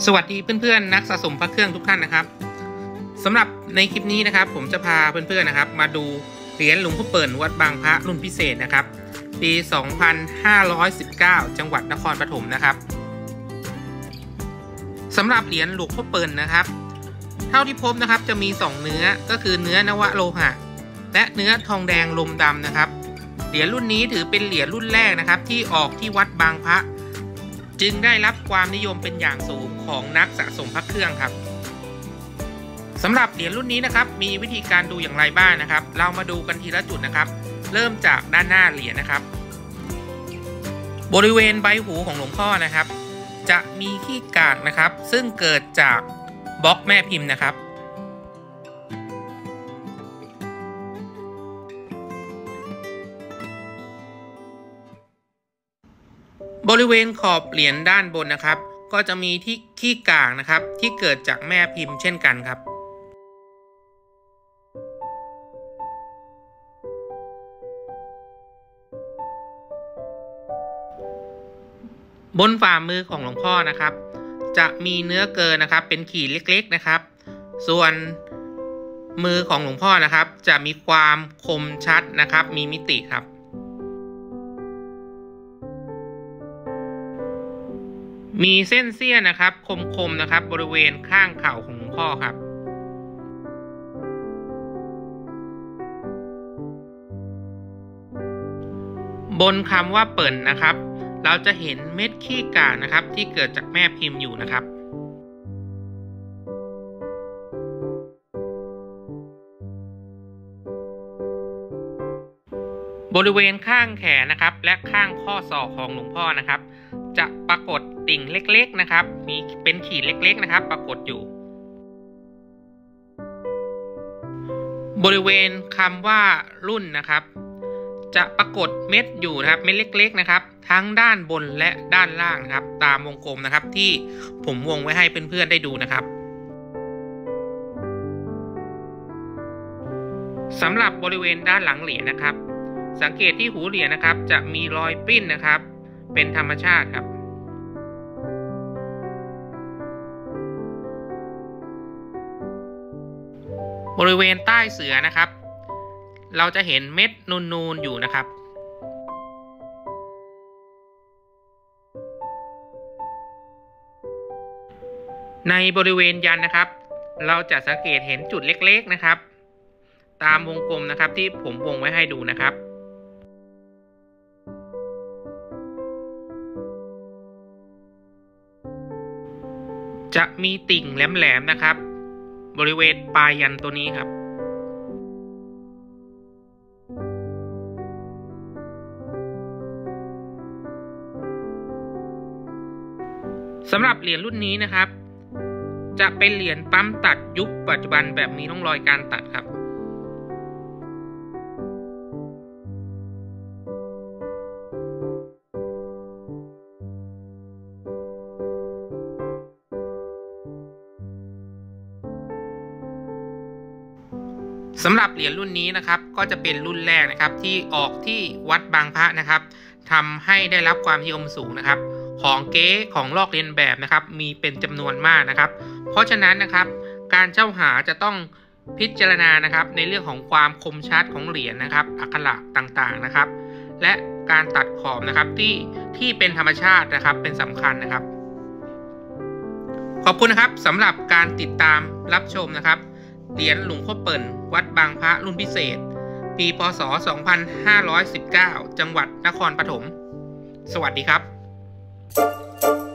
สวัสดีเพื่อนๆนักสะสมพระเครื่องทุกท่านนะครับสำหรับในคลิปนี้นะครับผมจะพาเพื่อนๆนะครับมาดูเหรียญหลวงพ่อเปิ่นวัดบางพระรุ่นพิเศษนะครับปี 2519 จังหวัดนครปฐมนะครับสำหรับเหรียญหลวงพ่อเปิ่นนะครับเท่าที่พบนะครับจะมี2เนื้อก็คือเนื้อนวโลหะและเนื้อทองแดงลมดำนะครับเหรียญรุ่นนี้ถือเป็นเหรียญรุ่นแรกนะครับที่ออกที่วัดบางพระจึงได้รับความนิยมเป็นอย่างสูงของนักสะสมพระเครื่องครับสำหรับเหรียญรุ่นนี้นะครับมีวิธีการดูอย่างไรบ้างนะครับเรามาดูกันทีละจุดนะครับเริ่มจากด้านหน้าเหรียญนะครับบริเวณใบหูของหลวงพ่อนะครับจะมีขี้กากนะครับซึ่งเกิดจากบล็อกแม่พิมพ์นะครับบริเวณขอบเหรียญด้านบนนะครับก็จะมีที่ขี้กากนะครับที่เกิดจากแม่พิมพ์เช่นกันครับบนฝ่ามือของหลวงพ่อนะครับจะมีเนื้อเกินนะครับเป็นขีดเล็กๆนะครับส่วนมือของหลวงพ่อนะครับจะมีความคมชัดนะครับมีมิติครับมีเส้นเสี้ยนนะครับคมๆนะครับบริเวณข้างเข่าของหลวงพ่อครับบนคำว่าเปิ่นนะครับเราจะเห็นเม็ดขี้กากนะครับที่เกิดจากแม่พิมพ์อยู่นะครับบริเวณข้างแขนนะครับและข้างข้อศอกของหลวงพ่อนะครับจะปรากฏติ่งเล็กๆนะครับมีเป็นขีดเล็กๆนะครับปรากฏอยู่บริเวณคำว่ารุ่นนะครับจะปรากฏเม็ดอยู่นะครับเม็ดเล็กๆนะครับทั้งด้านบนและด้านล่างนะครับตามวงกลมนะครับที่ผมวงไว้ให้เพื่อนๆได้ดูนะครับสำหรับบริเวณด้านหลังเหรียญนะครับสังเกตที่หูเหรียญนะครับจะมีรอยปริ้นนะครับเป็นธรรมชาติครับบริเวณใต้เสือนะครับเราจะเห็นเม็ดนูนๆอยู่นะครับในบริเวณยันนะครับเราจะสังเกตเห็นจุดเล็กๆนะครับตามวงกลมนะครับที่ผมวงไว้ให้ดูนะครับจะมีติ่งแหลมๆนะครับบริเวณปลายยันตัวนี้ครับสำหรับเหรียญรุ่นนี้นะครับจะเป็นเหรียญปั๊มตัดยุคปัจจุบันแบบมีร่องรอยการตัดครับสำหรับเหรียญรุ่นนี้นะครับก็จะเป็นรุ่นแรกนะครับที่ออกที่วัดบางพระนะครับทำให้ได้รับความนิยมสูงนะครับของเก๊ของลอกเลียนแบบนะครับมีเป็นจำนวนมากนะครับเพราะฉะนั้นนะครับการเช่าหาจะต้องพิจารณานะครับในเรื่องของความคมชัดของเหรียญนะครับอักขระต่างๆนะครับและการตัดขอบนะครับที่เป็นธรรมชาตินะครับเป็นสำคัญนะครับขอบคุณนะครับสำหรับการติดตามรับชมนะครับเหรียญหลวงพ่อเปิ่นวัดบางพระรุ่นพิเศษปีพ.ศ. 2519 จังหวัดนครปฐมสวัสดีครับ